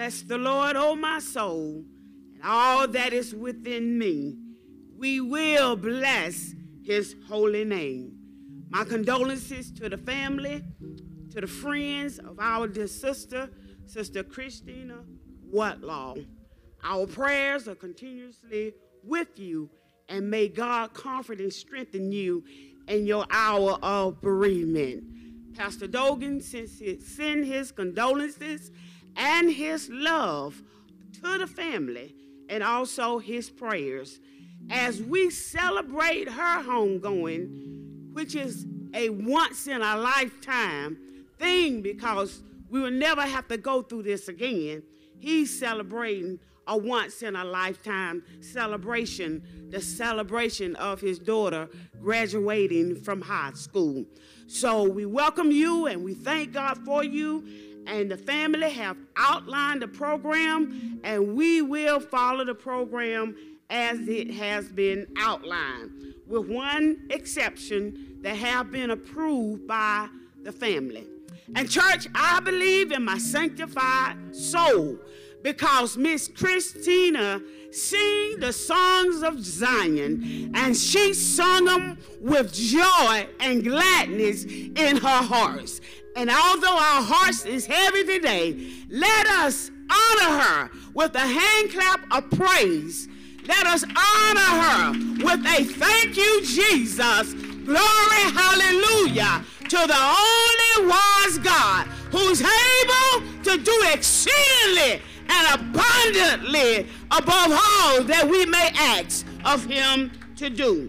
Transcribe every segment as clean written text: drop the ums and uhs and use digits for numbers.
Bless the Lord, O my soul, and all that is within me. We will bless his holy name. My condolences to the family, to the friends of our dear sister, Sister Christina Wardlaw. Our prayers are continuously with you, and may God comfort and strengthen you in your hour of bereavement. Pastor Dogan send his condolences and his love to the family, and also his prayers as we celebrate her homegoing, which is a once-in-a-lifetime thing because we will never have to go through this again. He's celebrating a once-in-a-lifetime celebration, the celebration of his daughter graduating from high school. So we welcome you and we thank God for you. And the family have outlined the program, and we will follow the program as it has been outlined, with one exception that have been approved by the family. And church, I believe in my sanctified soul because Miss Christina sing the songs of Zion, and she sung them with joy and gladness in her heart. And although our hearts is heavy today, let us honor her with a hand clap of praise. Let us honor her with a thank you, Jesus. Glory, hallelujah, to the only wise God who's able to do exceedingly and abundantly above all that we may ask of him to do.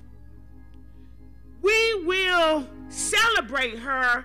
We will celebrate her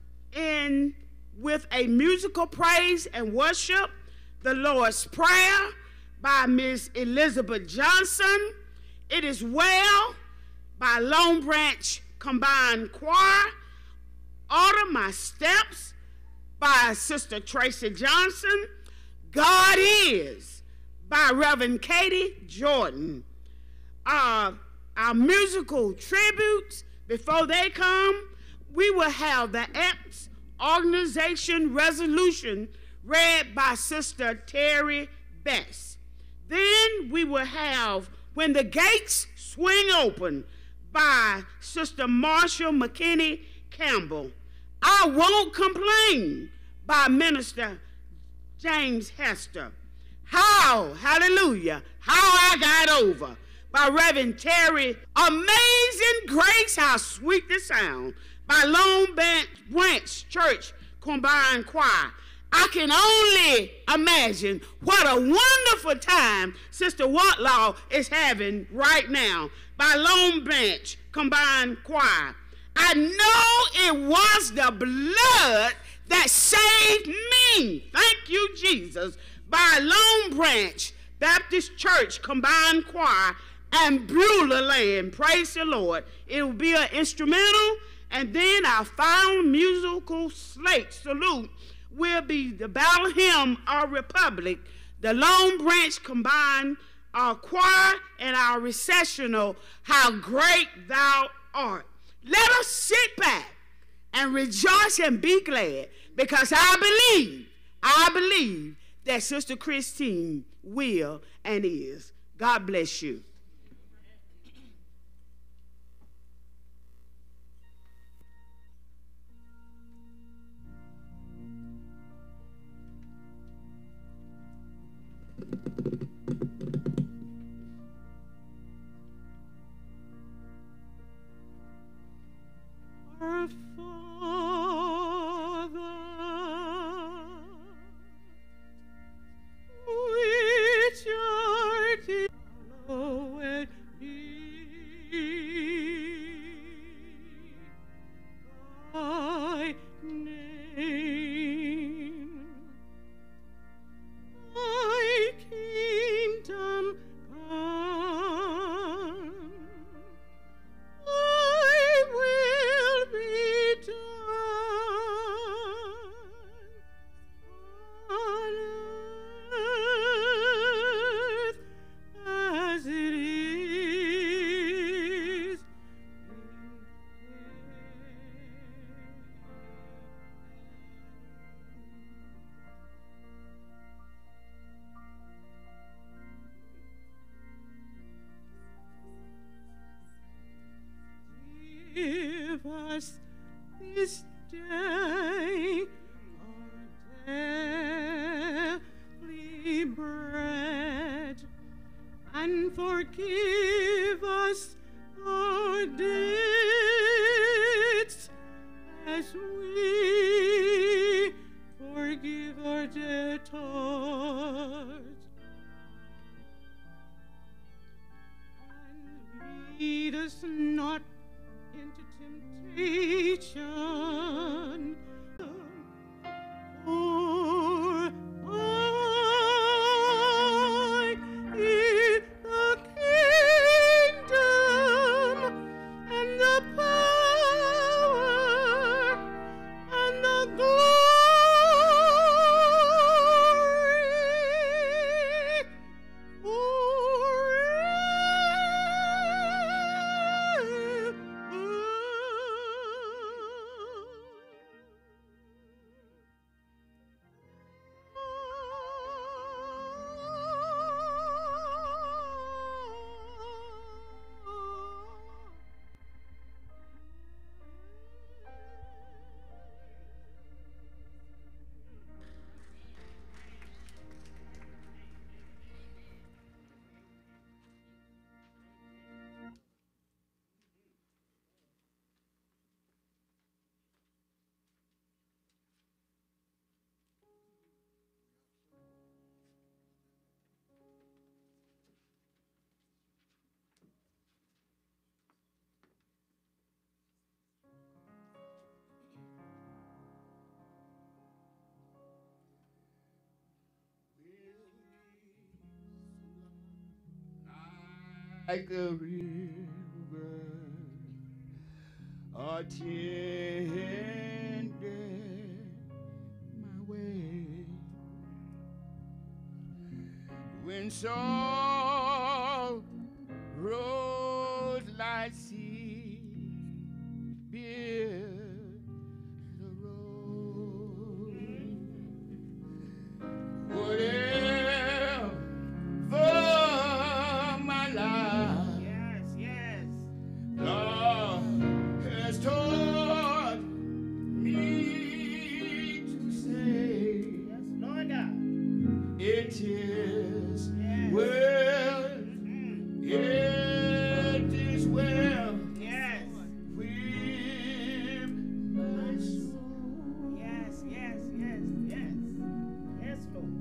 with a musical praise and worship, the Lord's Prayer by Miss Elizabeth Johnson, It Is Well by Long Branch Combined Choir, Order My Steps by Sister Tracy Johnson, God Is by Reverend Katie Jordan. Our musical tributes, before they come, we will have the APS Organization Resolution read by Sister Terry Bess. Then we will have When the Gates Swing Open by Sister Marsha McKinney Campbell. I Won't Complain by Minister James Hester. How, hallelujah, How I Got Over by Reverend Terry. Amazing Grace, How Sweet the Sound by Long Branch Church Combined Choir. I can only imagine what a wonderful time Sister Wardlaw is having right now by Long Branch Combined Choir. I know it was the blood that saved me. Thank you, Jesus. By Long Branch Baptist Church Combined Choir and Beulah Land. Praise the Lord. It will be an instrumental, and then our final musical salute will be the Battle Hymn of Republic, the Long Branch Combined Choir, and our recessional, How Great Thou Art. Let us sit back and rejoice and be glad, because I believe that Sister Christine will and is. God bless you. Our Father, which art in hallowed be thy name. Thy kingdom us this day our daily bread, and forgive us our debts as we forgive our debtors. And lead us not into temptation, for thine is the kingdom and the power and the glory like a river attended my way. When sorrows like sea bear the road, whatever my life, God has taught me to say, Lord God. it is well, it is well Yes. with my soul. Yes, yes, yes, yes. Yes, Lord.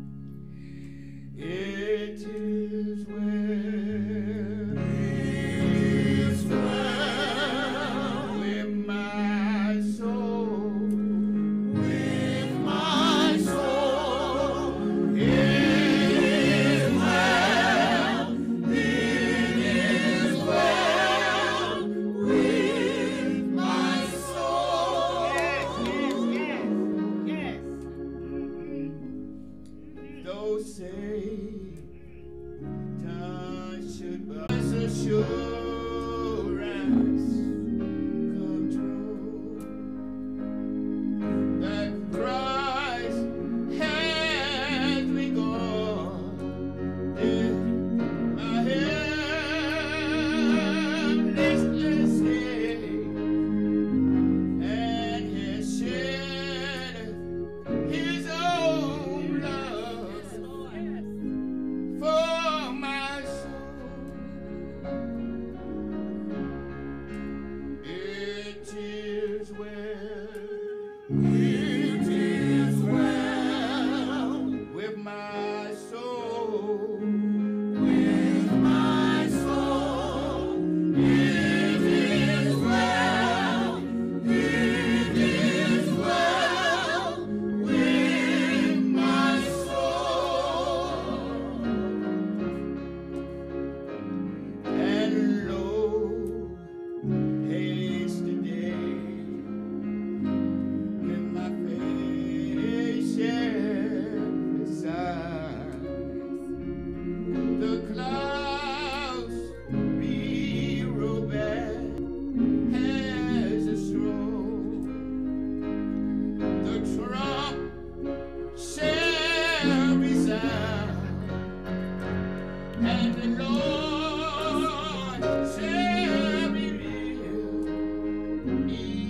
It is well. With my soul. With my soul. It is well. It is well with my soul. Yes, yes, yes. Those say time should but assurance come true that Christ has regarded my helpless state and has shed his own love for my soul. It is well. It is well with my soul. With my soul. It is well. It is well with my soul. And lo, haste today, with my face shed beside the clouds be rolled back as a stroll. The trump shall be sound, and the Lord shall reveal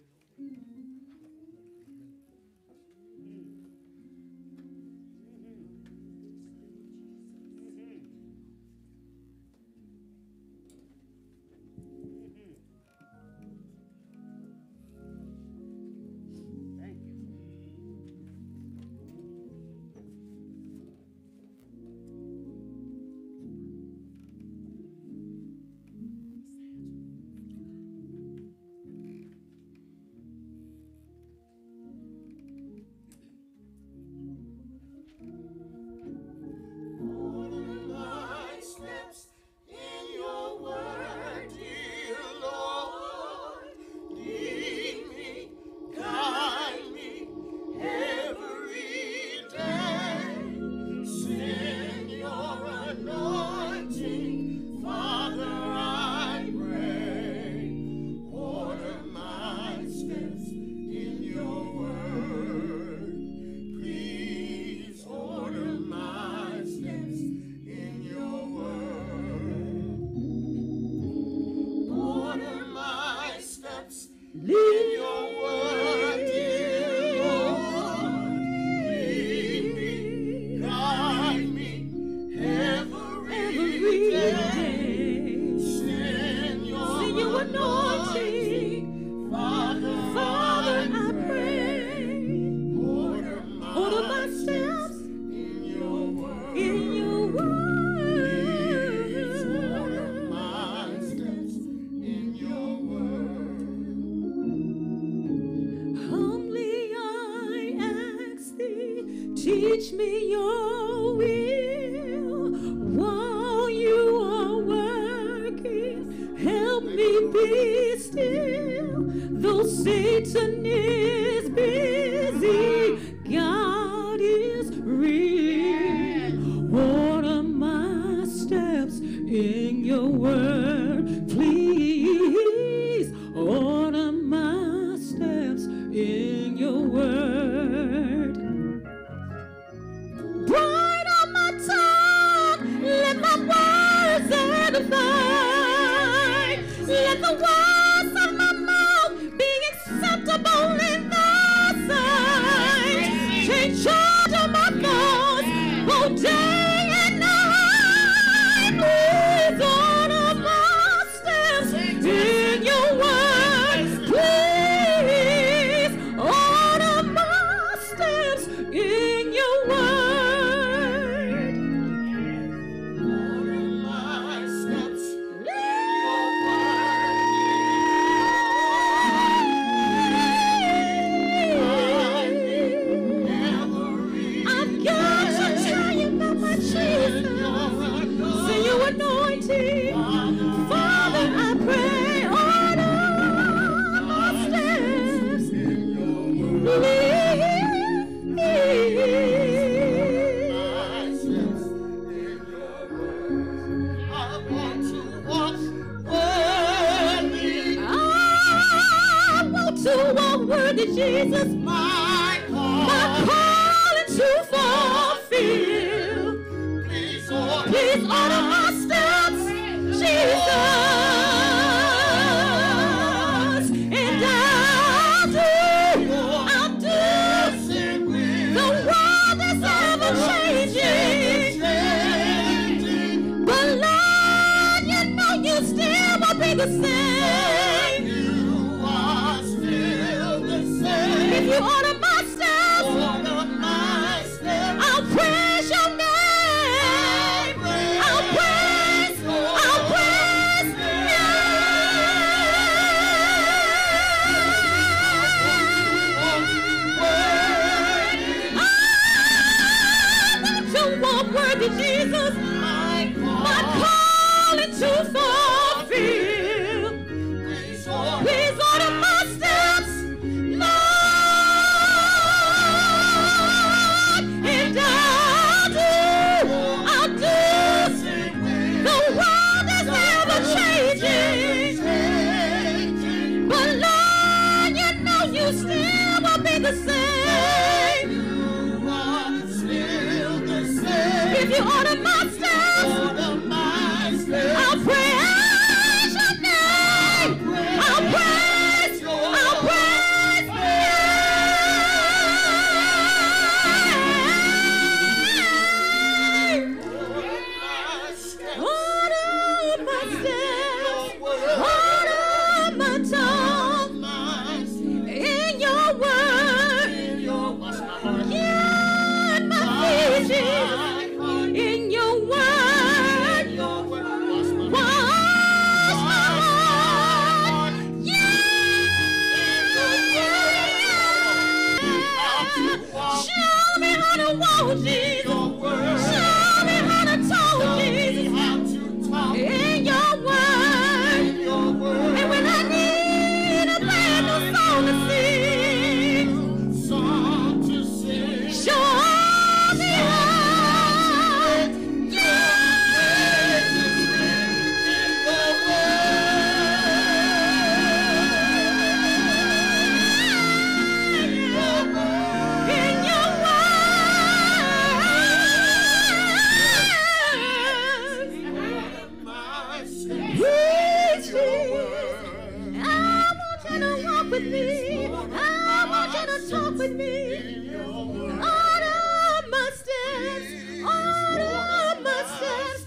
Teach me your will while you are working. Help me be still, though Satan is busy. God is real. Order my steps in your word, please. Order my steps in your word. Bright on my tongue, let my words edify. Let the words of my mouth be acceptable in thy sight. Take charge of my thoughts, both day and night. Please order my steps in your word. Please order my steps in your word. Father, I pray, order my steps, I want to walk worthy. I want to walk worthy, Jesus. My calling to fulfill. Please order my steps, Jesus, and I'll do the world is ever changing, but Lord, you know you still won't be the same. You are still the same. If you order my steps, I'll praise your name. I'll praise your name. Worthy Jesus, my calling to fulfill. Please order my steps, Lord, and I'll do the world is ever changing, but Lord, you know you still will be the same. If you order my steps, I'll praise your name. I'll praise Show me how to walk, Jesus. Show me how to talk, Jesus. In your word. And when I need a brand new song to sing, show me how. With me, I want you to talk with me. Order my steps,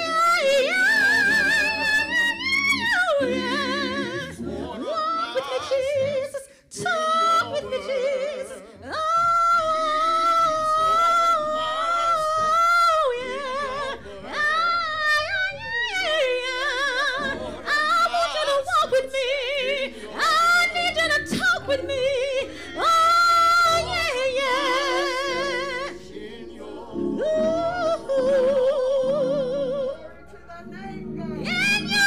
yeah. Walk with me, Jesus. Talk with me, Jesus. Oh, yeah. I want you to walk with me. Talk with me. Oh, yeah. Ooh. In your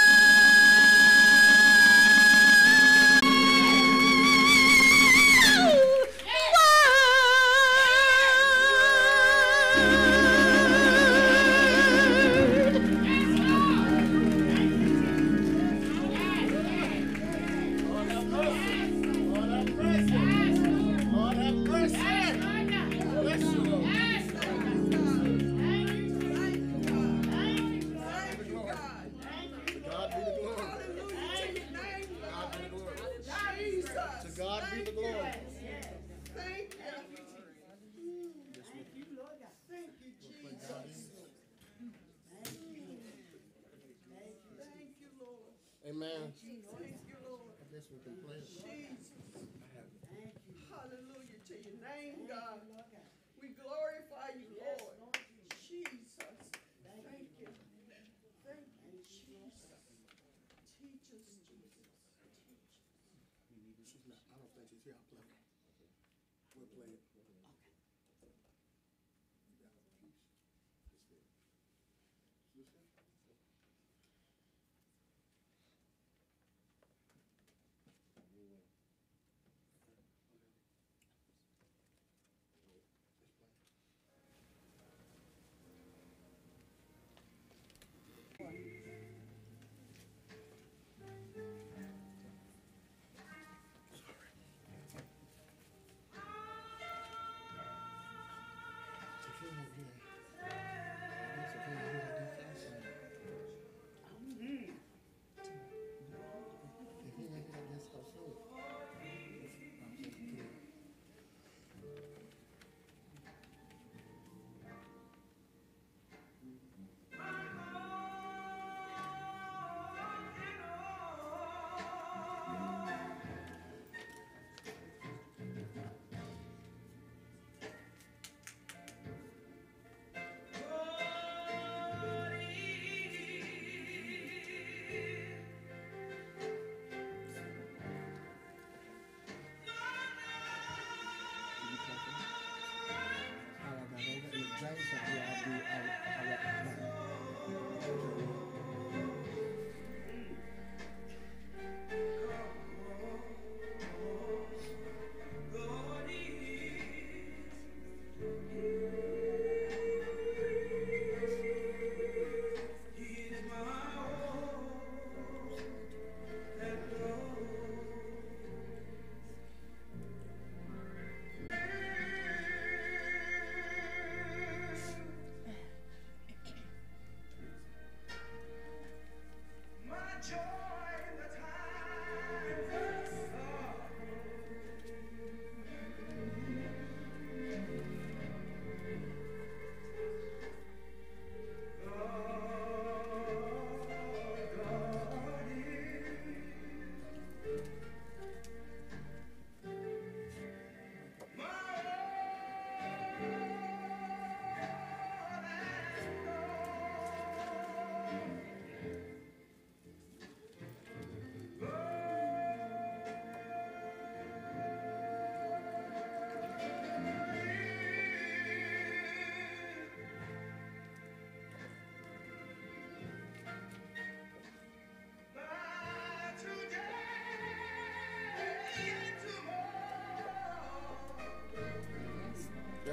Amen. Thank you, Lord. I guess we can play it. Jesus. Hallelujah to your name, God. We glorify you, Lord. Jesus. Thank you. Thank you, Jesus. Teach us, Jesus. She's not. I don't think she's here. I'll play it. We'll play it.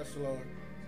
Yes, Lord.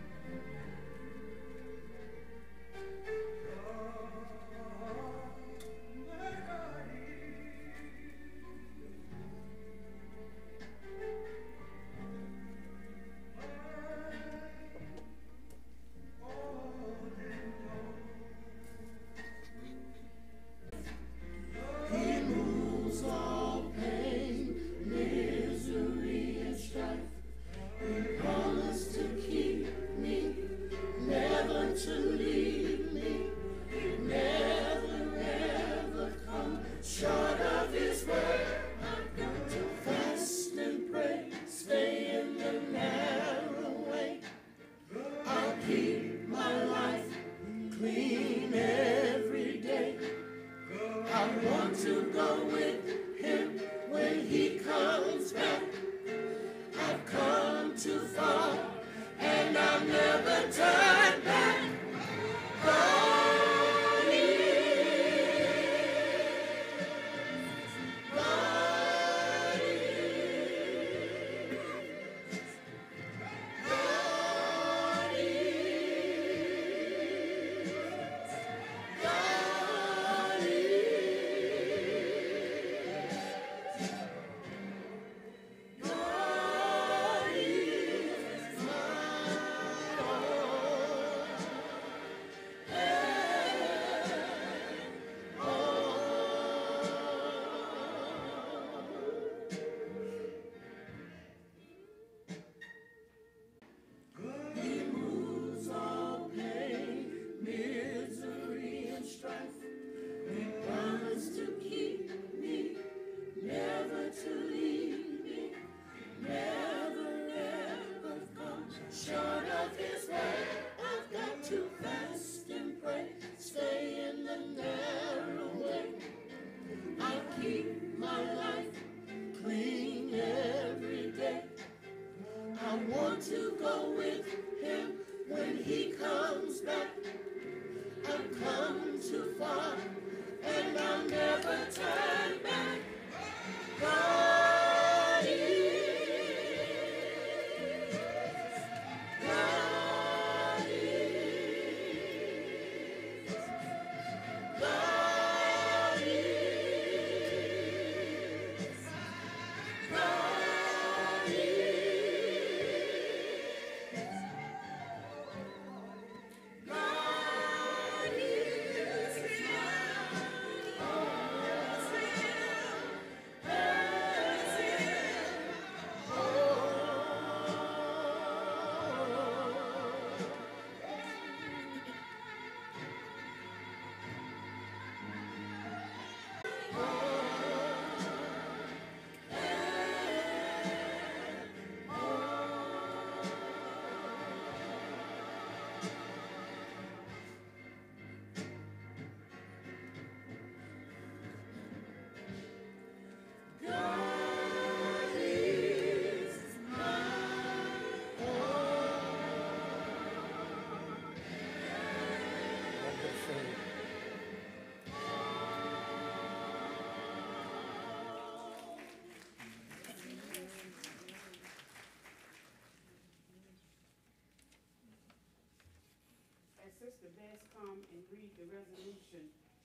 Sister Bess come and read the resolution.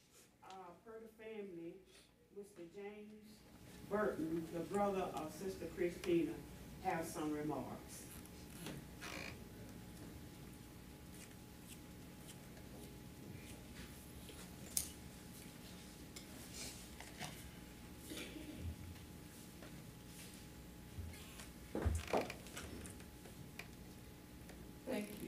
Per the family, Mr. James Burton, the brother of Sister Christina, has some remarks. Thank you.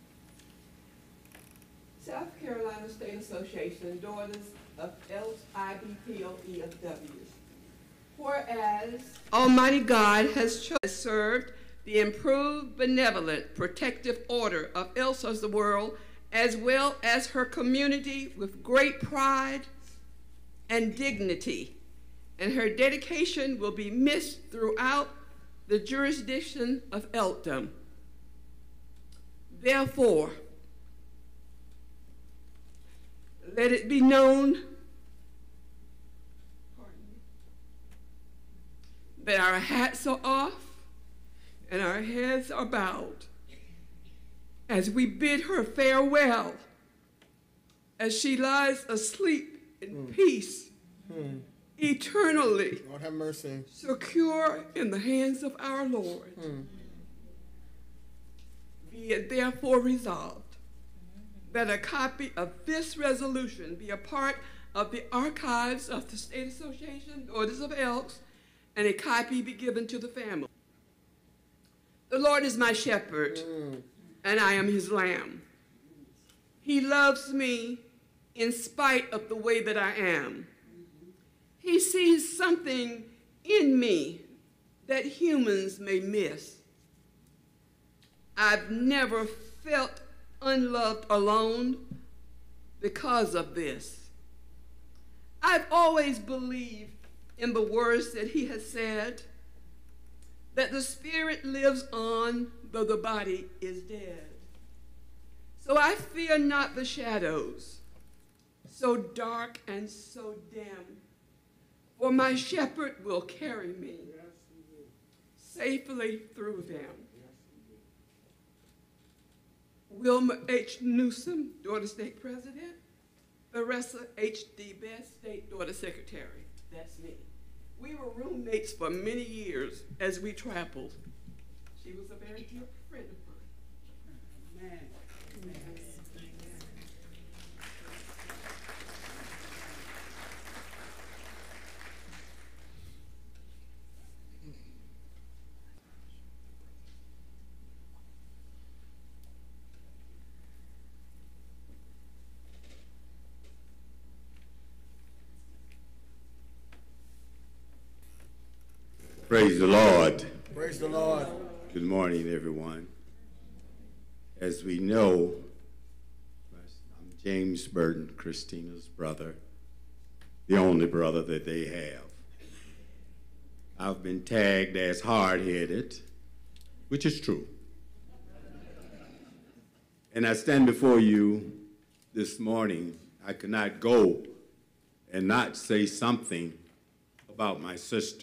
South Carolina State Association, Daughters of LIBPOE of W. Whereas Almighty God has served the improved, benevolent, protective order of Elsa of the world, as well as her community, with great pride and dignity, and her dedication will be missed throughout the jurisdiction of Elkdom. Therefore, let it be known that our hats are off and our heads are bowed as we bid her farewell, as she lies asleep in peace, eternally, Lord have mercy, secure in the hands of our Lord. Be it therefore resolved that a copy of this resolution be a part of the archives of the State Association, Daughters of Elks, and a copy be given to the family. The Lord is my shepherd, and I am his lamb. He loves me in spite of the way that I am. He sees something in me that humans may miss. I've never felt unloved alone because of this. I've always believed in the words that he has said, that the spirit lives on though the body is dead. So I fear not the shadows, so dark and so dim, for my shepherd will carry me safely through them. Wilma H. Newsom, Daughter State President. Larissa H. D. Best, State Daughter Secretary. That's me. We were roommates for many years as we traveled. She was a very dear friend of mine. Amen. Amen. Praise the Lord. praise the Lord. Good morning, everyone. As we know, I'm James Burton, Christina's brother, the only brother that they have. I've been tagged as hard-headed, which is true. And I stand before you this morning. I could not go and not say something about my sister.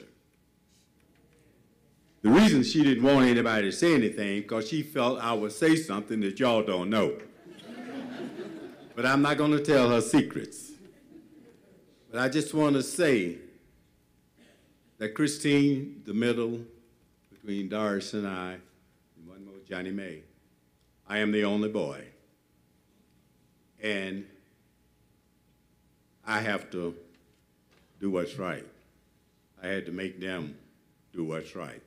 The reason she didn't want anybody to say anything, because she felt I would say something that y'all don't know. But I'm not going to tell her secrets. But I just want to say that Christine, the middle between Doris and I, and one more, Johnnie Mae, I am the only boy. And I have to do what's right. I had to make them do what's right.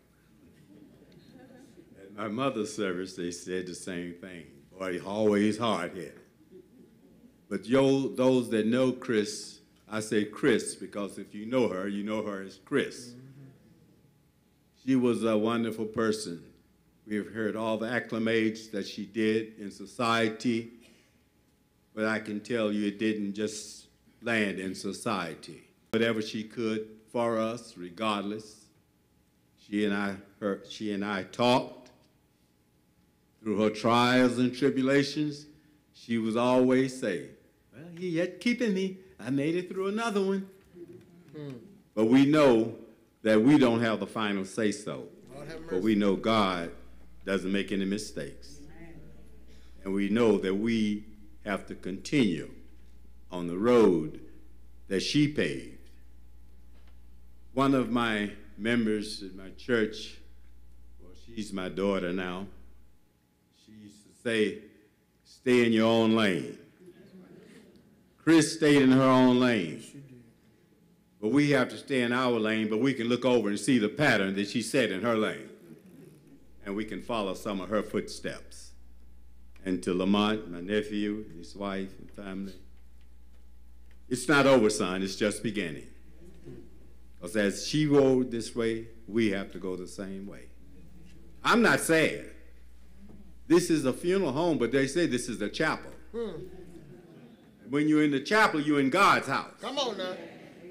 At my mother's service, they said the same thing. Boy, always hard-headed. But those that know Chris, I say Chris because if you know her as Chris. She was a wonderful person. We have heard all the acclamations that she did in society, but I can tell you it didn't just land in society. Whatever she could for us, regardless, she and I talked. Through her trials and tribulations, she was always saying, well, he yet keeping me. I made it through another one. But we know that we don't have the final say-so. But we know God doesn't make any mistakes. And we know that we have to continue on the road that she paved. One of my members in my church, well, she's my daughter now, she used to say, stay in your own lane. Chris stayed in her own lane. But we have to stay in our lane, but we can look over and see the pattern that she set in her lane. And we can follow some of her footsteps. And to Lamont, my nephew, his wife and family, it's not over, son, it's just beginning. Because as she rode this way, we have to go the same way. I'm not sad. This is a funeral home, but they say this is a chapel. When you're in the chapel, you're in God's house. Come on now.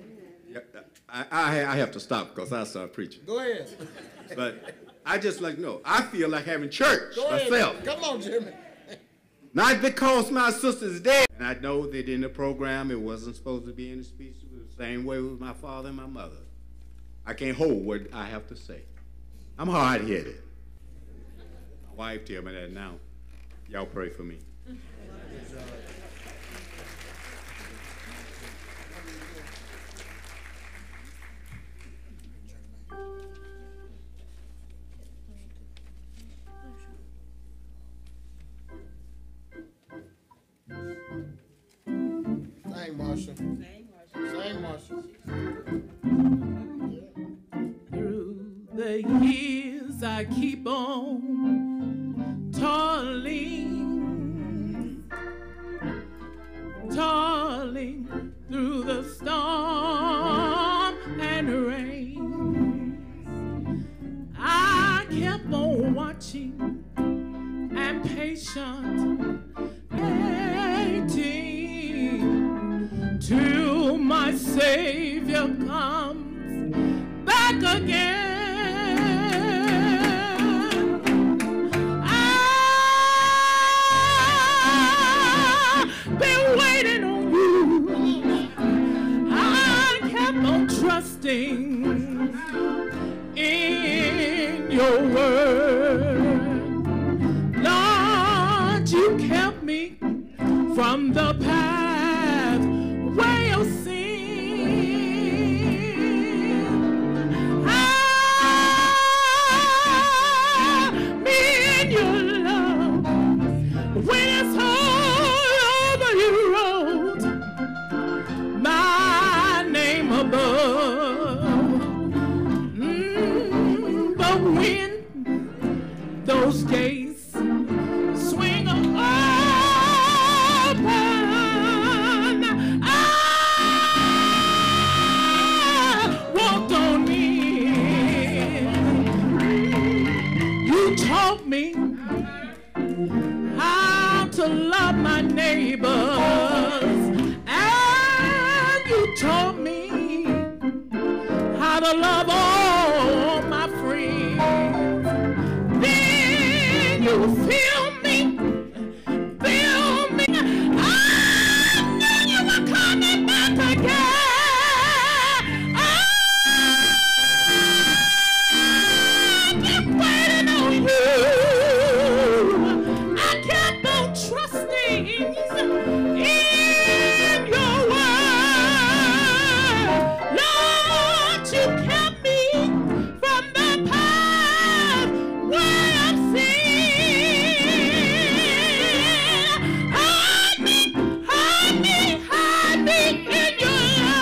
I have to stop because I start preaching. Go ahead. But I just I feel like having church Go ahead. myself. Come on, Jimmy. Not because my sister's dead. And I know that in the program it wasn't supposed to be in the speech. It was the same way with my father and my mother. I can't hold what I have to say. I'm hard-headed. My wife tells me that now. Y'all pray for me. Sing, Marshall. Sing, Marshall. Through the years I keep on toiling, toiling through the storm and rain. I kept on watching and patient, waiting till my Savior comes back again. I've been waiting on you. I kept on trusting in your word. Lord, you kept me from the pathway of sin. Me in your love, when it's all over, you wrote my name above. But when those gates swing open, I walked on in. You taught me how to love my neighbors, and you taught me how to love all my friends. Then you feel me. I knew you were coming back again. I've been waiting on you. I kept on trusting in your word. Lord, you kept me from the pathway of sin. Hide me in your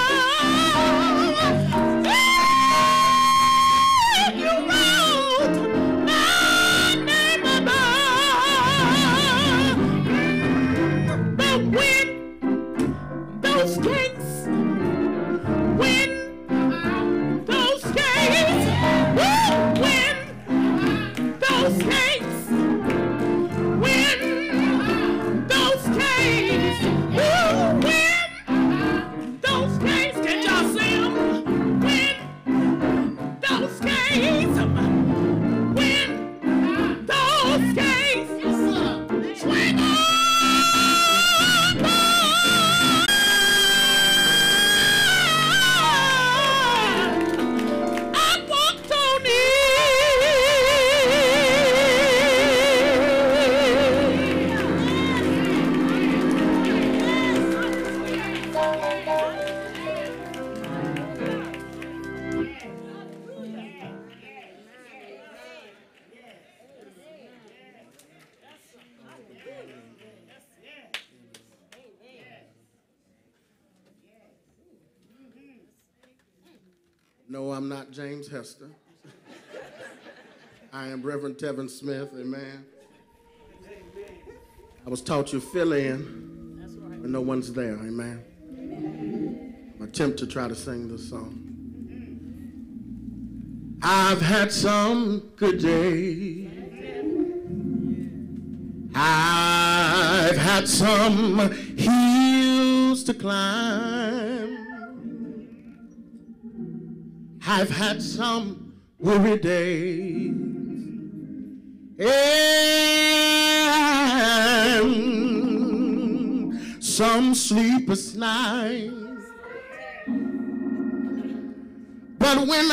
love. You wrote my name above. But when those gates, when those gates, when those gates, when those gates, when those gates, can y'all see them? When those gates, when those gates swing open, I walked on in. No, I'm not James Hester. I am Reverend Tevin Smith, amen. I was taught you fill in when no one's there, amen. Attempt to try to sing this song. I've had some good days. I've had some hills to climb. I've had some weary days and some sleepless nights. But when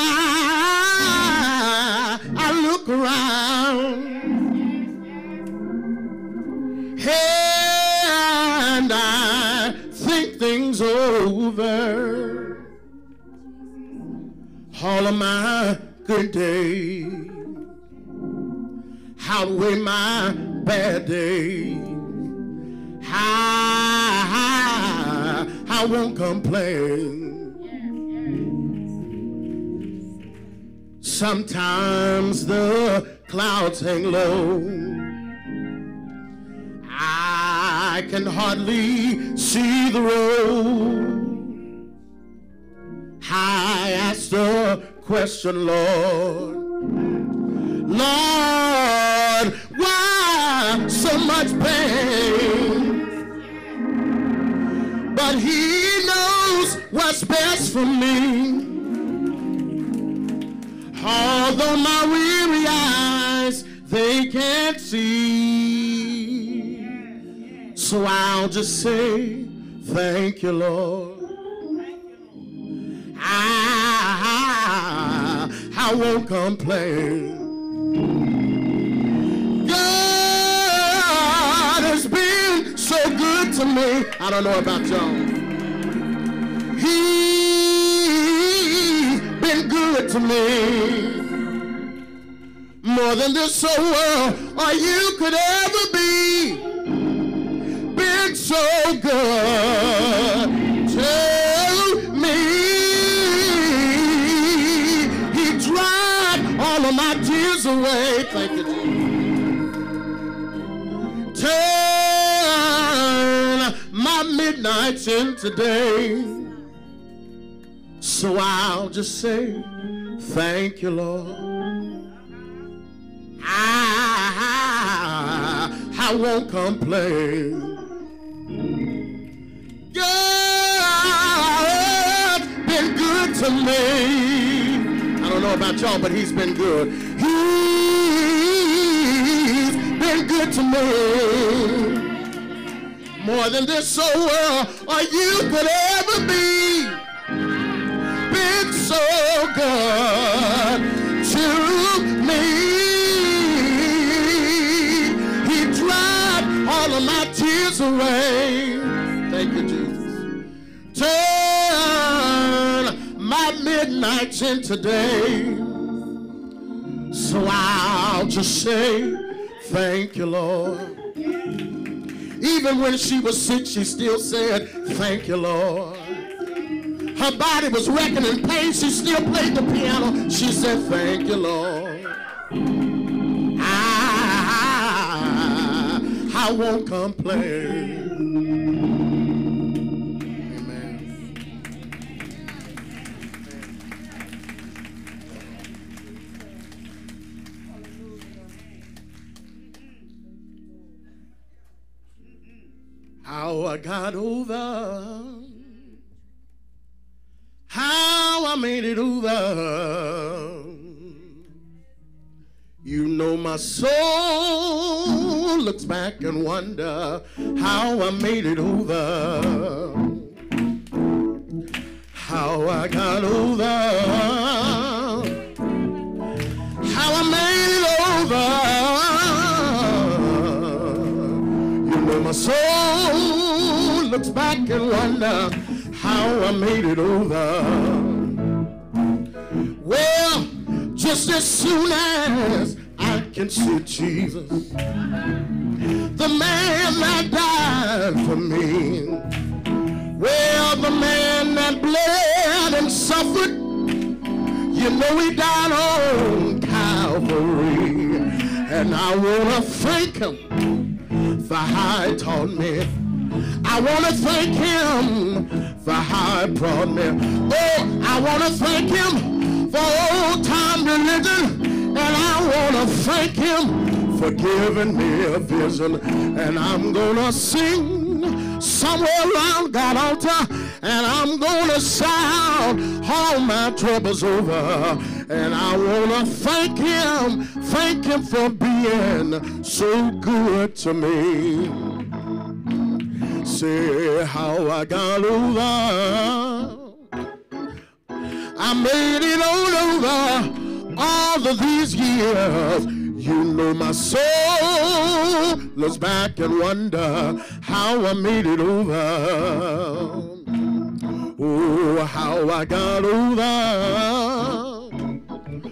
I look around, all of my good days, outweigh my bad days. I won't complain. Sometimes the clouds hang low. I can hardly see the road. I ask the question, Lord, Lord, why so much pain? But he knows what's best for me. Although my weary eyes, they can't see. So I'll just say, thank you, Lord. I won't complain. God has been so good to me. I don't know about y'all. He's been good to me. More than this whole world or you could ever be. Been so good to me. He dried all of my tears away. Thank you, Jesus. Turn my midnights into day. So I'll just say, thank you, Lord. I won't complain. God's been good to me. I don't know about y'all, but he's been good. He's been good to me. More than this whole world or you could ever be. Been so good to me. All of my tears away. Thank you, Jesus. Turn my midnights into day. So I'll just say, thank you, Lord. Even when she was sick, she still said, thank you, Lord. Her body was wrecking in pain. She still played the piano. She said, thank you, Lord. I won't complain. Amen. How I got over, how I made it over. You know my soul looks back and wonder how I made it over. How I got over. How I made it over. You know my soul looks back and wonder how I made it over. Well, just as soon as I can see Jesus, the man that died for me, well, the man that bled and suffered, you know he died on Calvary, and I want to thank him for how he taught me. I want to thank him for how he brought me. Oh, I want to thank him for old-time religion, and I want to thank him for giving me a vision. And I'm going to sing somewhere around God's altar, and I'm going to shout all my troubles over. And I want to thank him for being so good to me. Say how I got over. I made it all over all of these years. You know my soul looks back and wonder how I made it over. Oh, how I got over.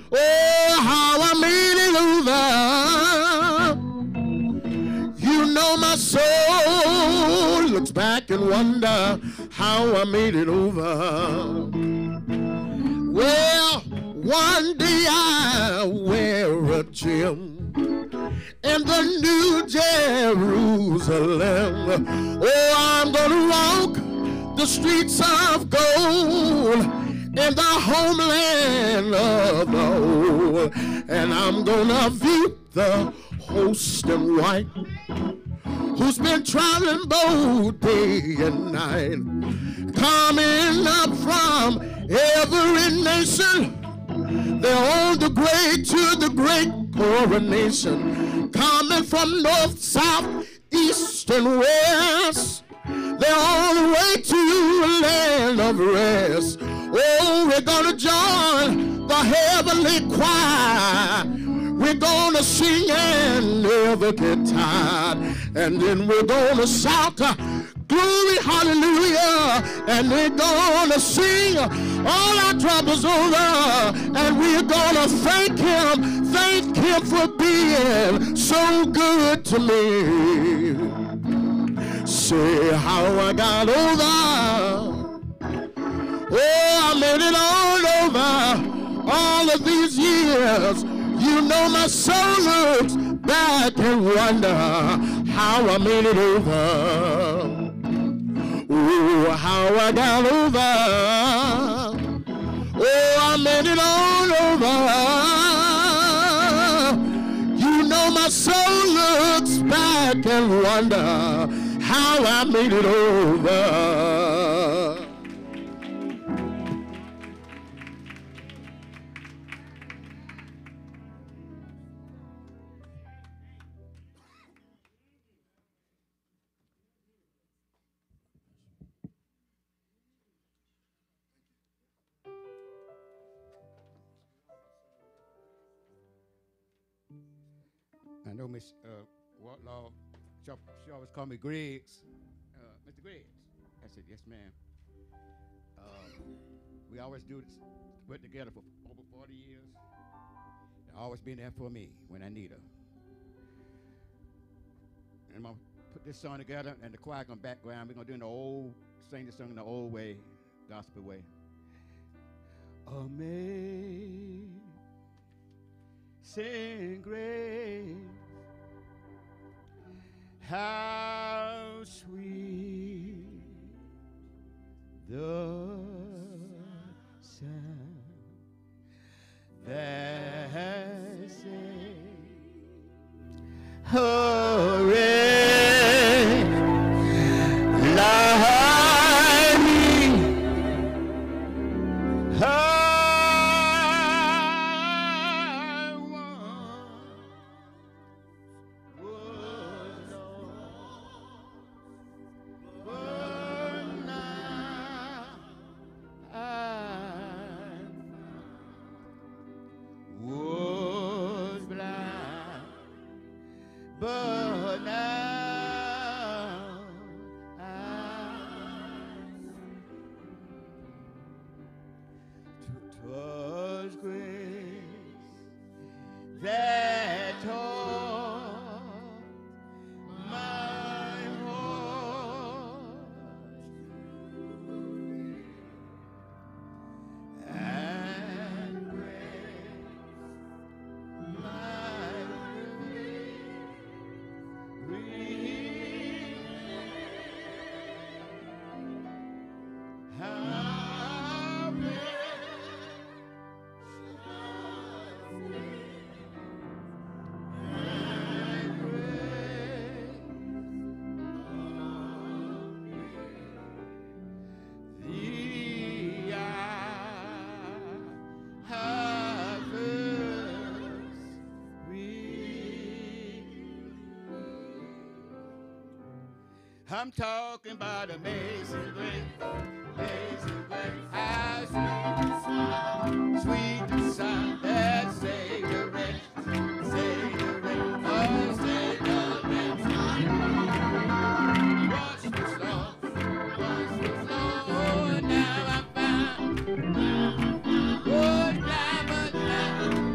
Oh, how I made it over. You know my soul looks back and wonder how I made it over. Well, one day I wear a gem in the New Jerusalem. Oh, I'm gonna walk the streets of gold in the homeland of the old, and I'm gonna view the host in white who's been traveling both day and night, coming up from every nation. They're on the way to the great coronation, coming from north, south, east, and west. They're on the way to a land of rest. Oh, we're gonna join the heavenly choir. We're gonna sing and never get tired. And then we're gonna shout, glory, hallelujah. And we're gonna sing all our troubles over. And we're gonna thank him for being so good to me. Say how I got over. Oh, I made it all over. All of these years, you know my soul looks back and wonder how I made it over. Oh, how I got over. Oh, I made it all over. You know my soul looks back and wonder how I made it over. I know Miss Wardlaw, she always called me Griggs. Mr. Griggs. I said, yes, ma'am. We always do this, work together for over 40 years. And always been there for me when I need her. And I'm going to put this song together, and the choir going background. We're going to do sing the song in the old way, gospel way. Amazing grace, how sweet the sound that saved a wretch like me. I'm talking about amazing grace, how sweet the sound that saved a wretch, oh, saved a wretch. Once was lost, oh, now I'm found. Was blind, but now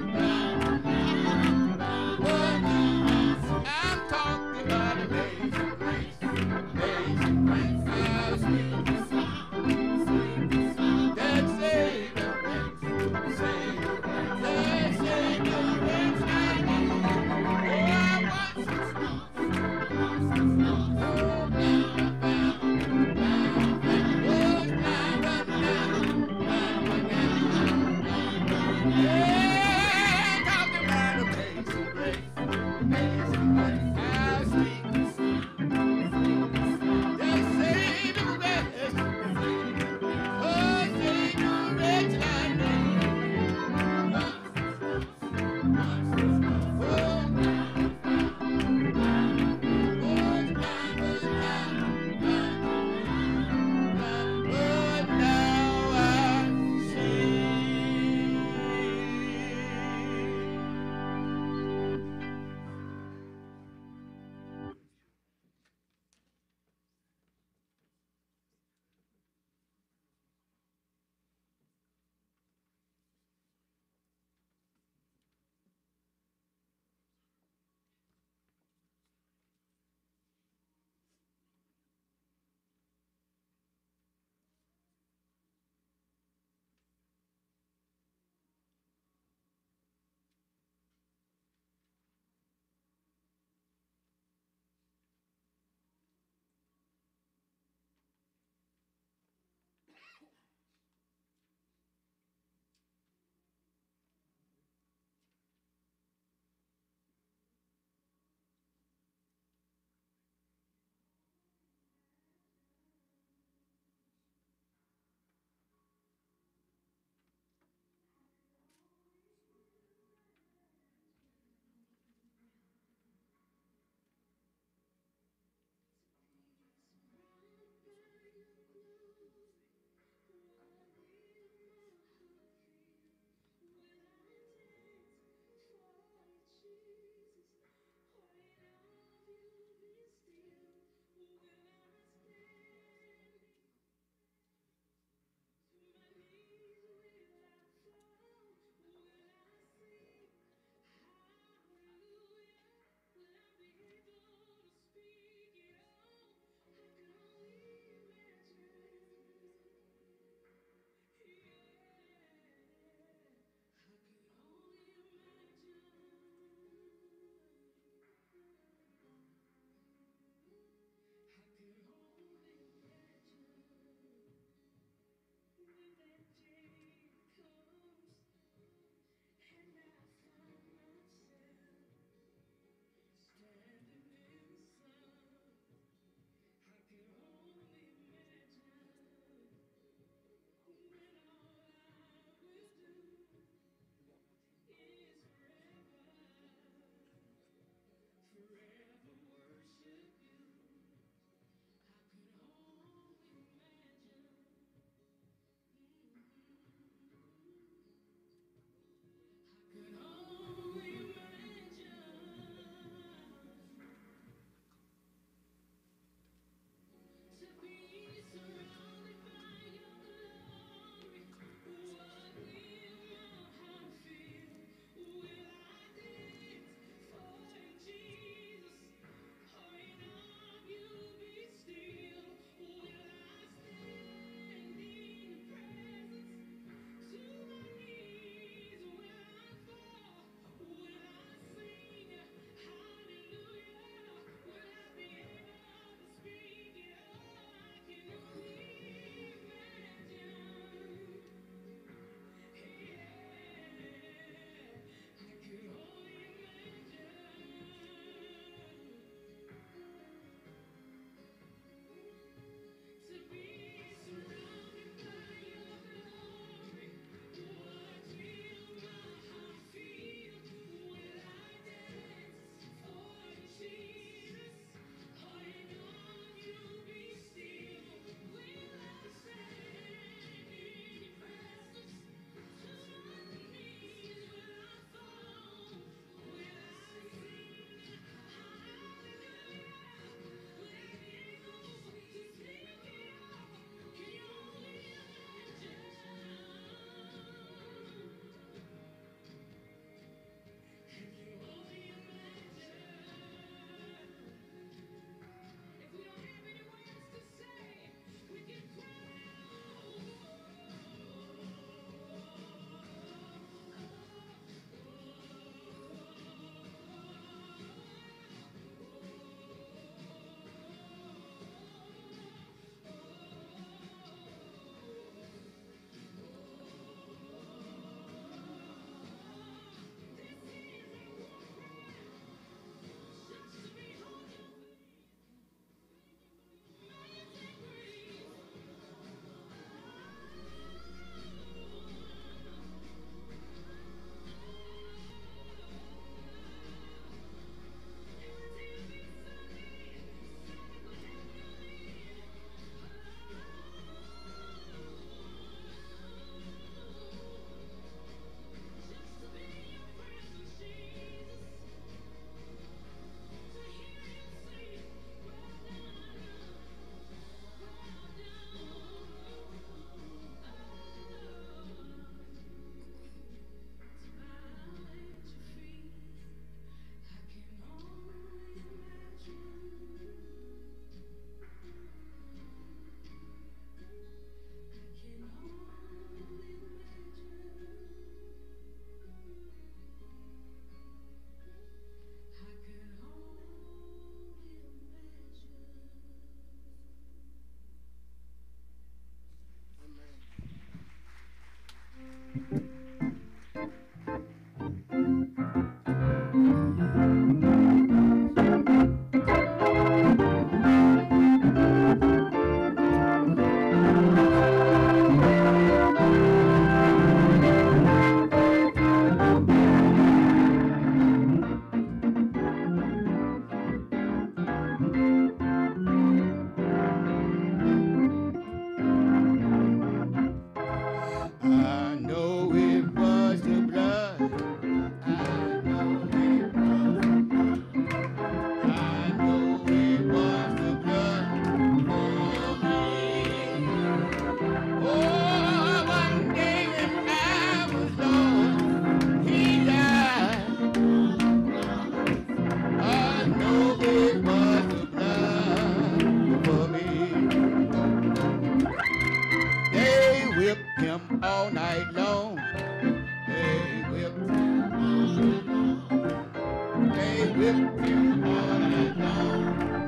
whipped him all night long.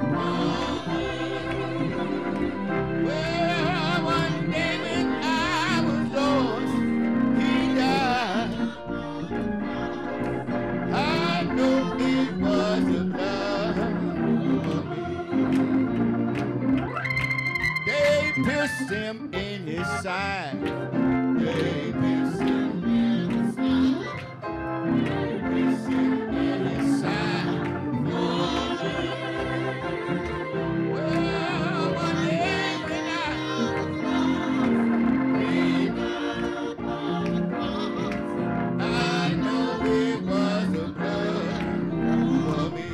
Well, one day when I was lost, he died. I know it was the blood for me. They pierced him in his side. They pierced him in his side. They pierced him in his side. Well, one day when I know it was the blood for me.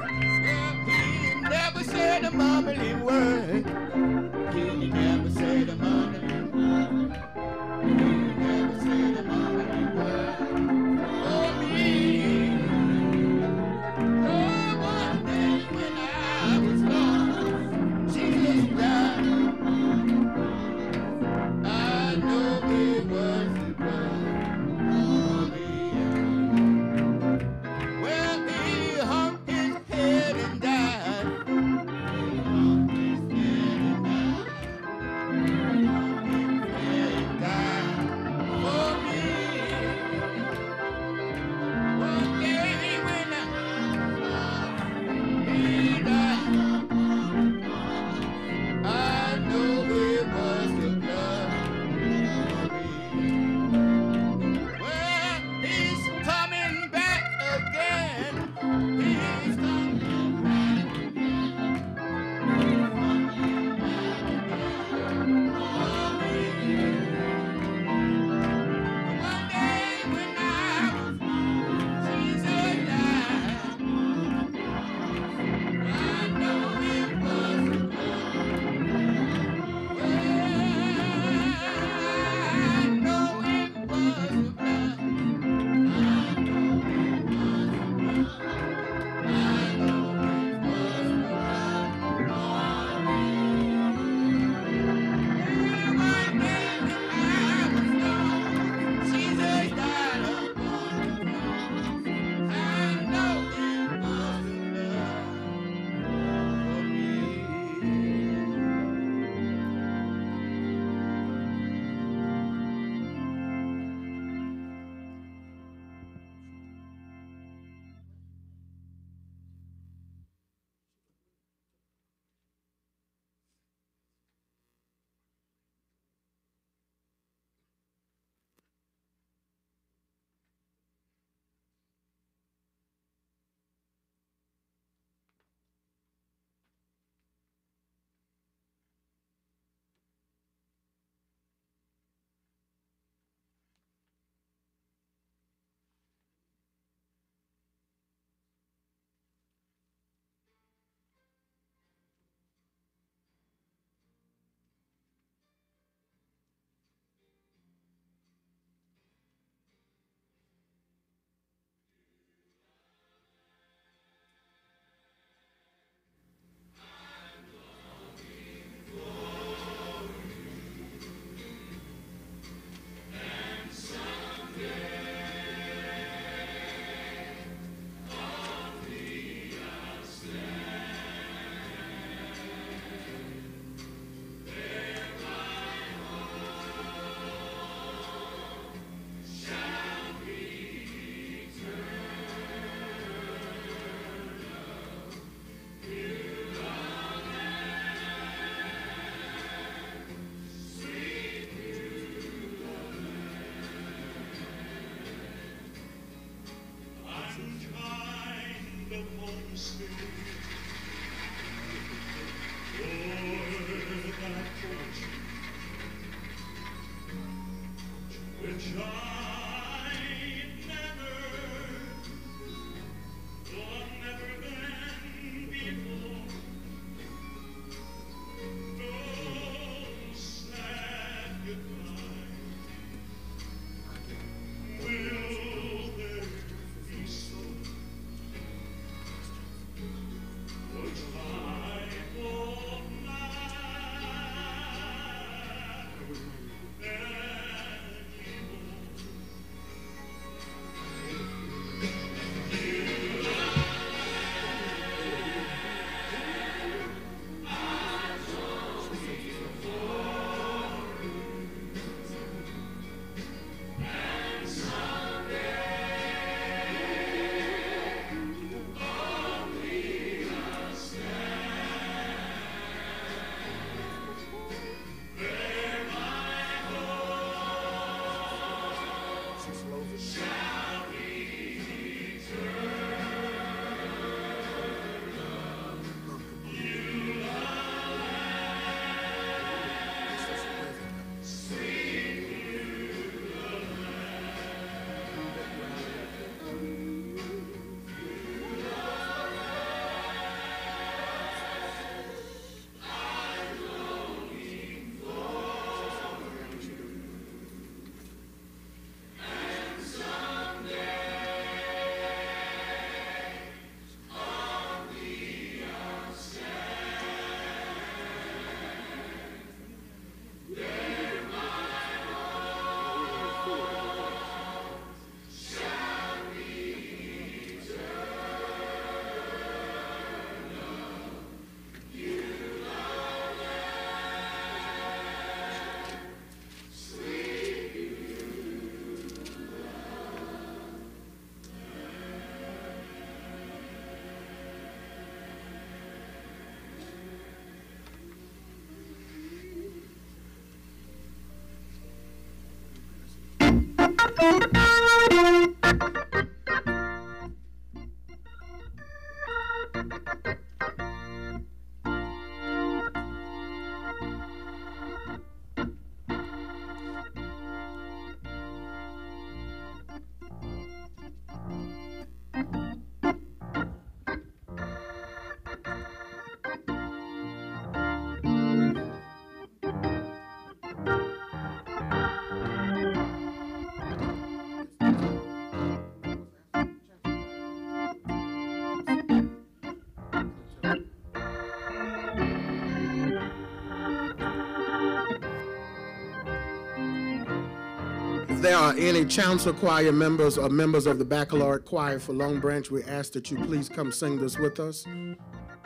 Well, he never said a mumbling word. He never said a If there are any chancel choir members or members of the baccalaureate choir for Long Branch, we ask that you please come sing this with us.